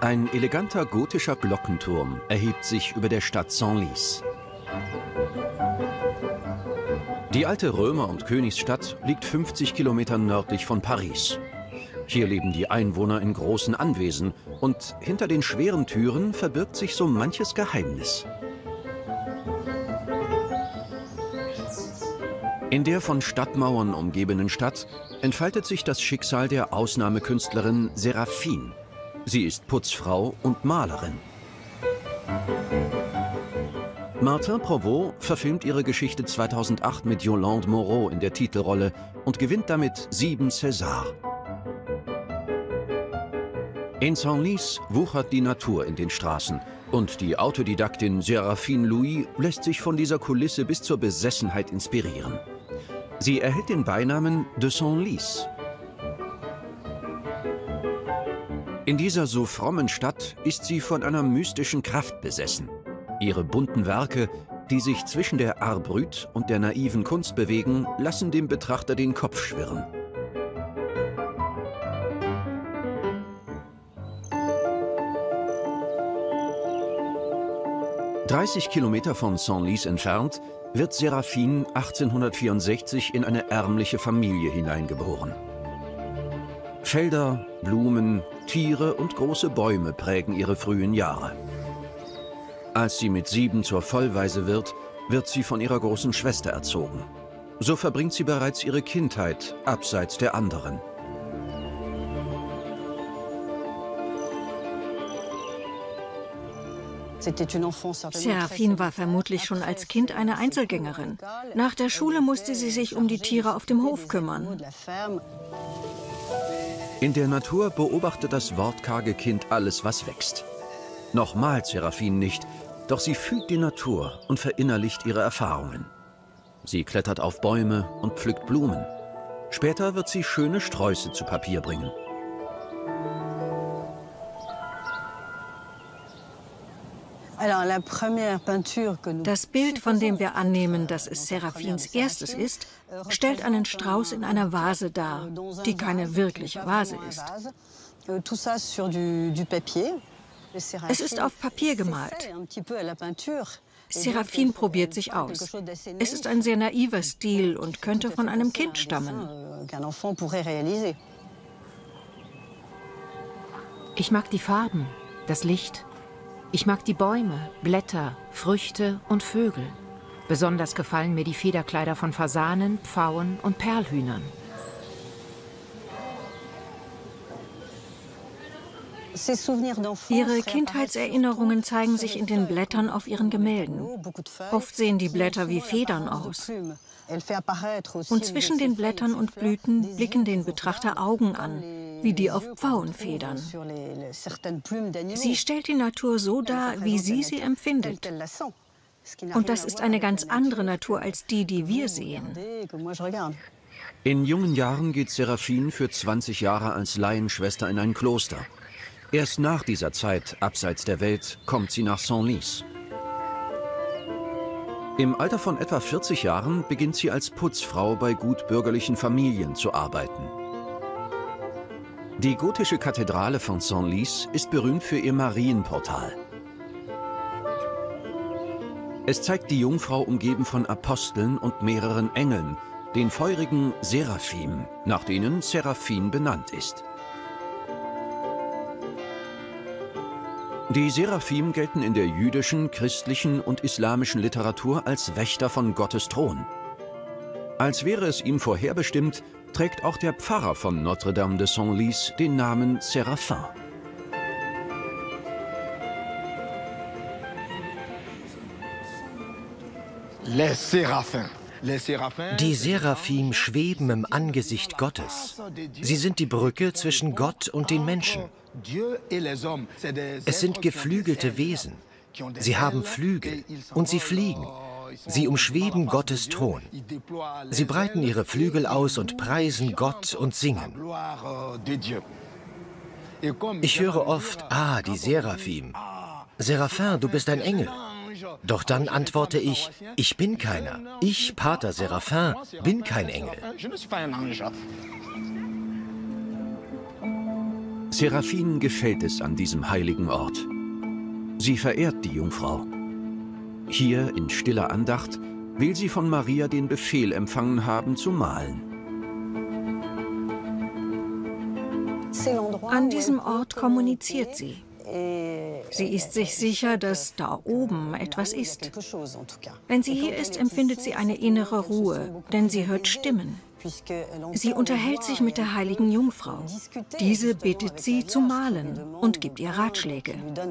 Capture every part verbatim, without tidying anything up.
Ein eleganter gotischer Glockenturm erhebt sich über der Stadt Senlis. Die alte Römer- und Königsstadt liegt fünfzig Kilometer nördlich von Paris. Hier leben die Einwohner in großen Anwesen und hinter den schweren Türen verbirgt sich so manches Geheimnis. In der von Stadtmauern umgebenen Stadt entfaltet sich das Schicksal der Ausnahmekünstlerin Séraphine. Sie ist Putzfrau und Malerin. Martin Provost verfilmt ihre Geschichte zweitausendacht mit Yolande Moreau in der Titelrolle und gewinnt damit sieben César. In Senlis wuchert die Natur in den Straßen und die Autodidaktin Séraphine Louis lässt sich von dieser Kulisse bis zur Besessenheit inspirieren. Sie erhält den Beinamen de Senlis. In dieser so frommen Stadt ist sie von einer mystischen Kraft besessen. Ihre bunten Werke, die sich zwischen der Art Brut und der naiven Kunst bewegen, lassen dem Betrachter den Kopf schwirren. dreißig Kilometer von Senlis entfernt wird Séraphine achtzehnhundertvierundsechzig in eine ärmliche Familie hineingeboren. Felder, Blumen, Tiere und große Bäume prägen ihre frühen Jahre. Als sie mit sieben zur Vollwaise wird, wird sie von ihrer großen Schwester erzogen. So verbringt sie bereits ihre Kindheit abseits der anderen. Séraphine war vermutlich schon als Kind eine Einzelgängerin. Nach der Schule musste sie sich um die Tiere auf dem Hof kümmern. In der Natur beobachtet das wortkarge Kind alles, was wächst. Noch malt Séraphine nicht, doch sie fühlt die Natur und verinnerlicht ihre Erfahrungen. Sie klettert auf Bäume und pflückt Blumen. Später wird sie schöne Sträuße zu Papier bringen. Das Bild, von dem wir annehmen, dass es Séraphines erstes ist, stellt einen Strauß in einer Vase dar, die keine wirkliche Vase ist. Es ist auf Papier gemalt. Séraphine probiert sich aus. Es ist ein sehr naiver Stil und könnte von einem Kind stammen. Ich mag die Farben, das Licht. Ich mag die Bäume, Blätter, Früchte und Vögel. Besonders gefallen mir die Federkleider von Fasanen, Pfauen und Perlhühnern. Ihre Kindheitserinnerungen zeigen sich in den Blättern auf ihren Gemälden. Oft sehen die Blätter wie Federn aus. Und zwischen den Blättern und Blüten blicken den Betrachter Augen an, wie die auf Pfauenfedern. Sie stellt die Natur so dar, wie sie sie empfindet. Und das ist eine ganz andere Natur als die, die wir sehen. In jungen Jahren geht Séraphine für zwanzig Jahre als Laienschwester in ein Kloster. Erst nach dieser Zeit, abseits der Welt, kommt sie nach Senlis. Im Alter von etwa vierzig Jahren beginnt sie als Putzfrau bei gutbürgerlichen Familien zu arbeiten. Die gotische Kathedrale von Senlis ist berühmt für ihr Marienportal. Es zeigt die Jungfrau umgeben von Aposteln und mehreren Engeln, den feurigen Seraphim, nach denen Séraphine benannt ist. Die Seraphim gelten in der jüdischen, christlichen und islamischen Literatur als Wächter von Gottes Thron. Als wäre es ihm vorherbestimmt, trägt auch der Pfarrer von Notre-Dame de Senlis den Namen Séraphin. Die Seraphim schweben im Angesicht Gottes. Sie sind die Brücke zwischen Gott und den Menschen. Es sind geflügelte Wesen. Sie haben Flügel und sie fliegen. Sie umschweben Gottes Thron. Sie breiten ihre Flügel aus und preisen Gott und singen. Ich höre oft, ah, die Seraphim. Séraphin, du bist ein Engel. Doch dann antworte ich, ich bin keiner. Ich, Pater Séraphin, bin kein Engel. Seraphine gefällt es an diesem heiligen Ort. Sie verehrt die Jungfrau. Hier in stiller Andacht will sie von Maria den Befehl empfangen haben, zu malen. An diesem Ort kommuniziert sie. Sie ist sich sicher, dass da oben etwas ist. Wenn sie hier ist, empfindet sie eine innere Ruhe, denn sie hört Stimmen. Sie unterhält sich mit der heiligen Jungfrau. Diese bittet sie zu malen und gibt ihr Ratschläge.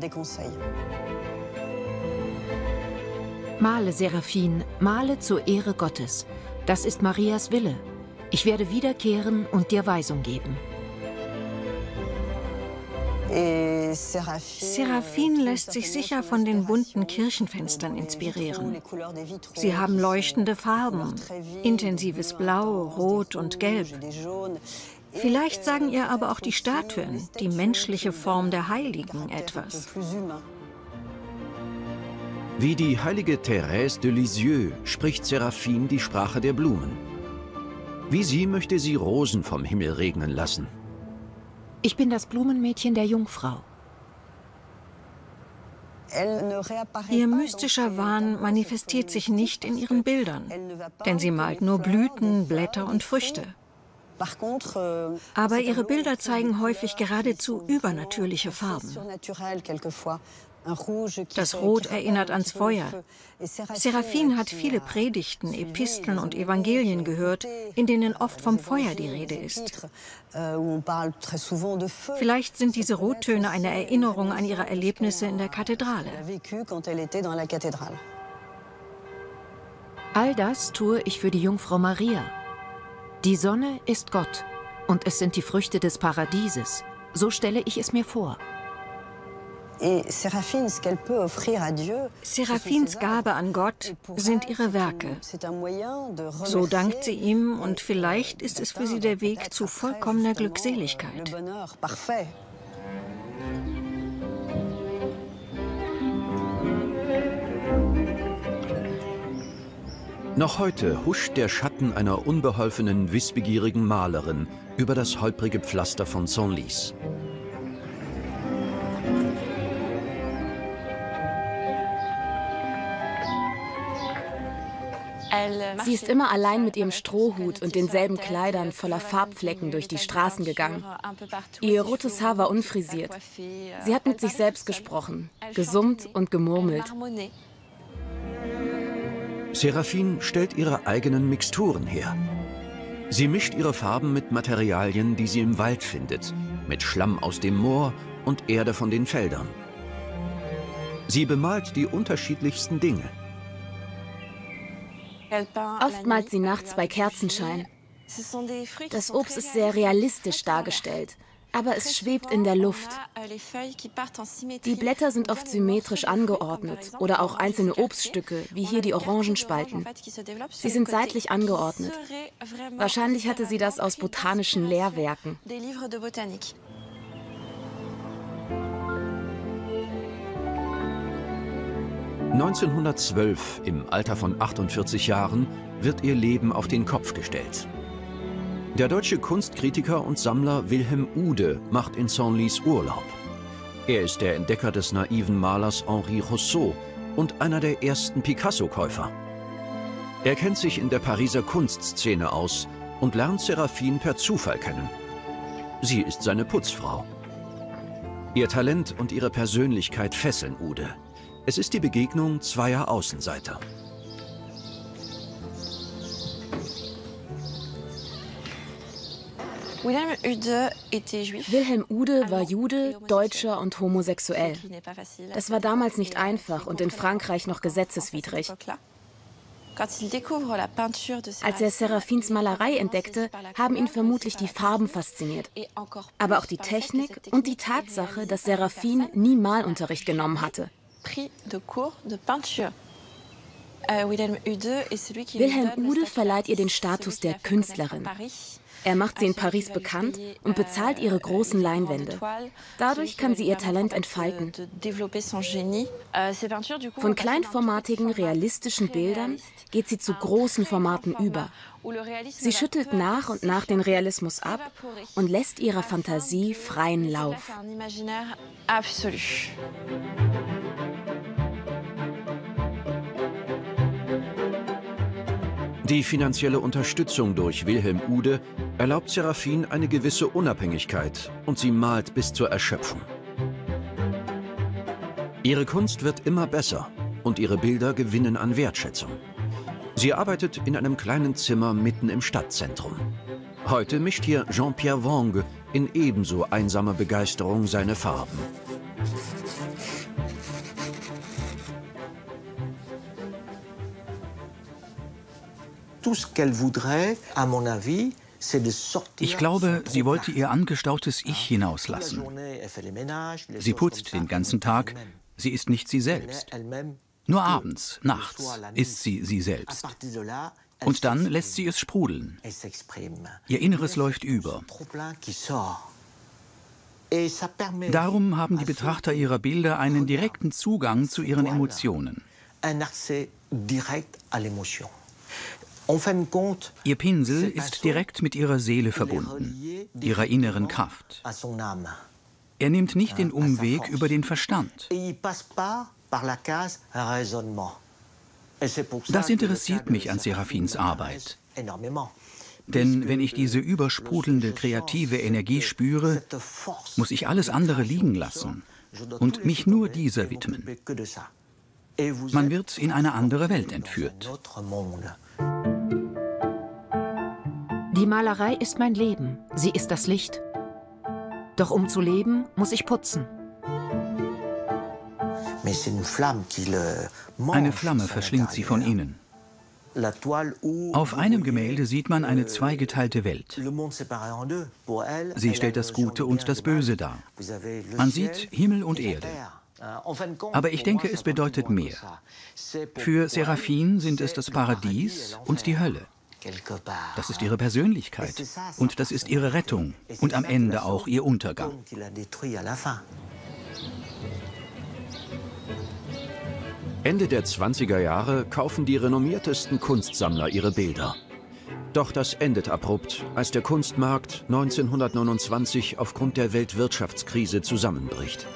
Male, Seraphine, male zur Ehre Gottes. Das ist Marias Wille. Ich werde wiederkehren und dir Weisung geben. Seraphine lässt sich sicher von den bunten Kirchenfenstern inspirieren. Sie haben leuchtende Farben, intensives Blau, Rot und Gelb. Vielleicht sagen ihr aber auch die Statuen, die menschliche Form der Heiligen, etwas. Wie die heilige Thérèse de Lisieux spricht Seraphine die Sprache der Blumen. Wie sie möchte sie Rosen vom Himmel regnen lassen. Ich bin das Blumenmädchen der Jungfrau. Ihr mystischer Wahn manifestiert sich nicht in ihren Bildern, denn sie malt nur Blüten, Blätter und Früchte. Aber ihre Bilder zeigen häufig geradezu übernatürliche Farben. Das Rot erinnert ans Feuer. Seraphine hat viele Predigten, Episteln und Evangelien gehört, in denen oft vom Feuer die Rede ist. Vielleicht sind diese Rottöne eine Erinnerung an ihre Erlebnisse in der Kathedrale. All das tue ich für die Jungfrau Maria. Die Sonne ist Gott und es sind die Früchte des Paradieses. So stelle ich es mir vor. Seraphins Gabe an Gott sind ihre Werke. So dankt sie ihm und vielleicht ist es für sie der Weg zu vollkommener Glückseligkeit. Noch heute huscht der Schatten einer unbeholfenen, wissbegierigen Malerin über das holprige Pflaster von Senlis. Sie ist immer allein mit ihrem Strohhut und denselben Kleidern voller Farbflecken durch die Straßen gegangen. Ihr rotes Haar war unfrisiert. Sie hat mit sich selbst gesprochen, gesummt und gemurmelt. Seraphine stellt ihre eigenen Mixturen her. Sie mischt ihre Farben mit Materialien, die sie im Wald findet, mit Schlamm aus dem Moor und Erde von den Feldern. Sie bemalt die unterschiedlichsten Dinge. Oft malt sie nachts bei Kerzenschein. Das Obst ist sehr realistisch dargestellt, aber es schwebt in der Luft. Die Blätter sind oft symmetrisch angeordnet oder auch einzelne Obststücke, wie hier die Orangenspalten. Sie sind seitlich angeordnet. Wahrscheinlich hatte sie das aus botanischen Lehrwerken. neunzehnhundertzwölf, im Alter von achtundvierzig Jahren, wird ihr Leben auf den Kopf gestellt. Der deutsche Kunstkritiker und Sammler Wilhelm Uhde macht in Senlis Urlaub. Er ist der Entdecker des naiven Malers Henri Rousseau und einer der ersten Picasso-Käufer. Er kennt sich in der Pariser Kunstszene aus und lernt Seraphine per Zufall kennen. Sie ist seine Putzfrau. Ihr Talent und ihre Persönlichkeit fesseln Uhde. Es ist die Begegnung zweier Außenseiter. Wilhelm Uhde war Jude, Deutscher und homosexuell. Das war damals nicht einfach und in Frankreich noch gesetzeswidrig. Als er Seraphines Malerei entdeckte, haben ihn vermutlich die Farben fasziniert. Aber auch die Technik und die Tatsache, dass Seraphine nie Malunterricht genommen hatte. Wilhelm Uhde verleiht ihr den Status der Künstlerin. Er macht sie in Paris bekannt und bezahlt ihre großen Leinwände. Dadurch kann sie ihr Talent entfalten. Von kleinformatigen, realistischen Bildern geht sie zu großen Formaten über. Sie schüttelt nach und nach den Realismus ab und lässt ihrer Fantasie freien Lauf. Die finanzielle Unterstützung durch Wilhelm Uhde erlaubt Séraphine eine gewisse Unabhängigkeit und sie malt bis zur Erschöpfung. Ihre Kunst wird immer besser und ihre Bilder gewinnen an Wertschätzung. Sie arbeitet in einem kleinen Zimmer mitten im Stadtzentrum. Heute mischt hier Jean-Pierre Wangue in ebenso einsamer Begeisterung seine Farben. Ich glaube, sie wollte ihr angestautes Ich hinauslassen. Sie putzt den ganzen Tag, sie ist nicht sie selbst. Nur abends, nachts ist sie sie selbst. Und dann lässt sie es sprudeln. Ihr Inneres läuft über. Darum haben die Betrachter ihrer Bilder einen direkten Zugang zu ihren Emotionen. Ihr Pinsel ist direkt mit ihrer Seele verbunden, ihrer inneren Kraft. Er nimmt nicht den Umweg über den Verstand. Das interessiert mich an Séraphines Arbeit. Denn wenn ich diese übersprudelnde kreative Energie spüre, muss ich alles andere liegen lassen und mich nur dieser widmen. Man wird in eine andere Welt entführt. Die Malerei ist mein Leben, sie ist das Licht. Doch um zu leben, muss ich putzen. Eine Flamme verschlingt sie von innen. Auf einem Gemälde sieht man eine zweigeteilte Welt. Sie stellt das Gute und das Böse dar. Man sieht Himmel und Erde. Aber ich denke, es bedeutet mehr. Für Séraphine sind es das Paradies und die Hölle. Das ist ihre Persönlichkeit und das ist ihre Rettung und am Ende auch ihr Untergang. Ende der zwanziger Jahre kaufen die renommiertesten Kunstsammler ihre Bilder. Doch das endet abrupt, als der Kunstmarkt neunzehnhundertneunundzwanzig aufgrund der Weltwirtschaftskrise zusammenbricht.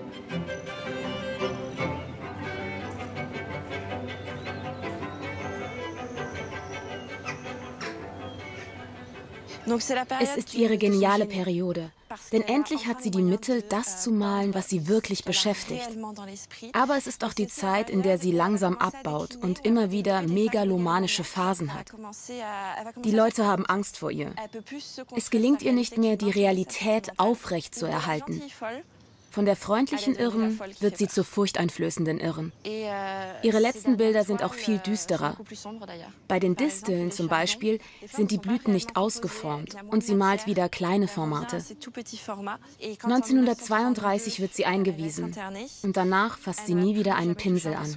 Es ist ihre geniale Periode, denn endlich hat sie die Mittel, das zu malen, was sie wirklich beschäftigt. Aber es ist auch die Zeit, in der sie langsam abbaut und immer wieder megalomanische Phasen hat. Die Leute haben Angst vor ihr. Es gelingt ihr nicht mehr, die Realität aufrecht zu erhalten. Von der freundlichen Irren wird sie zur furchteinflößenden Irren. Ihre letzten Bilder sind auch viel düsterer. Bei den Disteln zum Beispiel sind die Blüten nicht ausgeformt und sie malt wieder kleine Formate. neunzehnhundertzweiunddreißig wird sie eingewiesen und danach fasst sie nie wieder einen Pinsel an.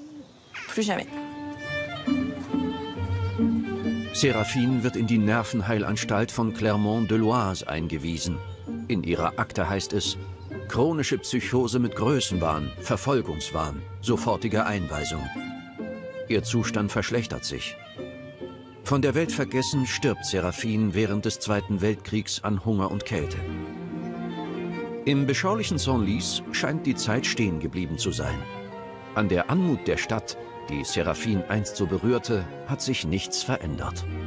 Séraphine wird in die Nervenheilanstalt von Clermont-de-Loise eingewiesen. In ihrer Akte heißt es: chronische Psychose mit Größenwahn, Verfolgungswahn, sofortige Einweisung. Ihr Zustand verschlechtert sich. Von der Welt vergessen stirbt Séraphine während des Zweiten Weltkriegs an Hunger und Kälte. Im beschaulichen Senlis scheint die Zeit stehen geblieben zu sein. An der Anmut der Stadt, die Séraphine einst so berührte, hat sich nichts verändert.